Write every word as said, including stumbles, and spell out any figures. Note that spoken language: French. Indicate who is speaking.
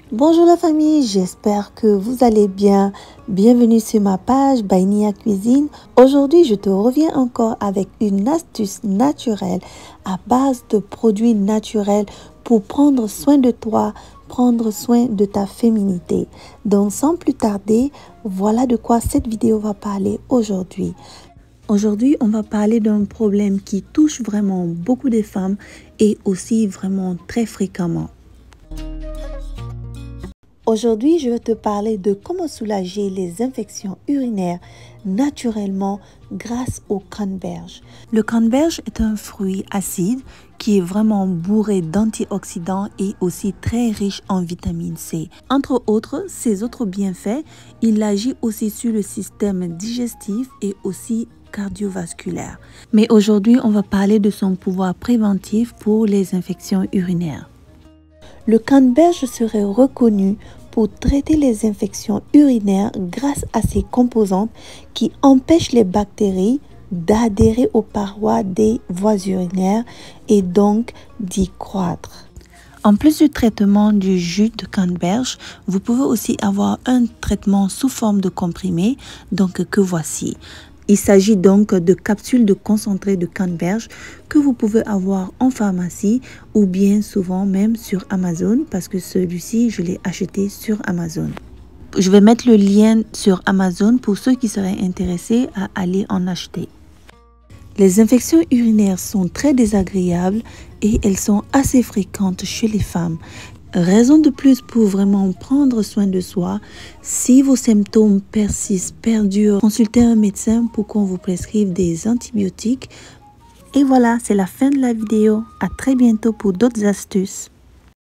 Speaker 1: Bonjour la famille, j'espère que vous allez bien. Bienvenue sur ma page by Nia Cuisine. Aujourd'hui, je te reviens encore avec une astuce naturelle à base de produits naturels pour prendre soin de toi, prendre soin de ta féminité. Donc sans plus tarder, voilà de quoi cette vidéo va parler aujourd'hui. Aujourd'hui, on va parler d'un problème qui touche vraiment beaucoup de femmes et aussi vraiment très fréquemment. Aujourd'hui, je vais te parler de comment soulager les infections urinaires naturellement grâce au canneberge. Le canneberge est un fruit acide qui est vraiment bourré d'antioxydants et aussi très riche en vitamine C. Entre autres, ses autres bienfaits, il agit aussi sur le système digestif et aussi cardiovasculaire. Mais aujourd'hui, on va parler de son pouvoir préventif pour les infections urinaires. Le canneberge serait reconnu pour traiter les infections urinaires grâce à ses composantes qui empêchent les bactéries d'adhérer aux parois des voies urinaires et donc d'y croître. En plus du traitement du jus de canneberge, vous pouvez aussi avoir un traitement sous forme de comprimé, donc que voici. Il s'agit donc de capsules de concentré de canneberge que vous pouvez avoir en pharmacie ou bien souvent même sur Amazon parce que celui-ci, je l'ai acheté sur Amazon. Je vais mettre le lien sur Amazon pour ceux qui seraient intéressés à aller en acheter. Les infections urinaires sont très désagréables et elles sont assez fréquentes chez les femmes. Raison de plus pour vraiment prendre soin de soi. Si vos symptômes persistent, perdurent, consultez un médecin pour qu'on vous prescrive des antibiotiques. Et voilà, c'est la fin de la vidéo. À très bientôt pour d'autres astuces.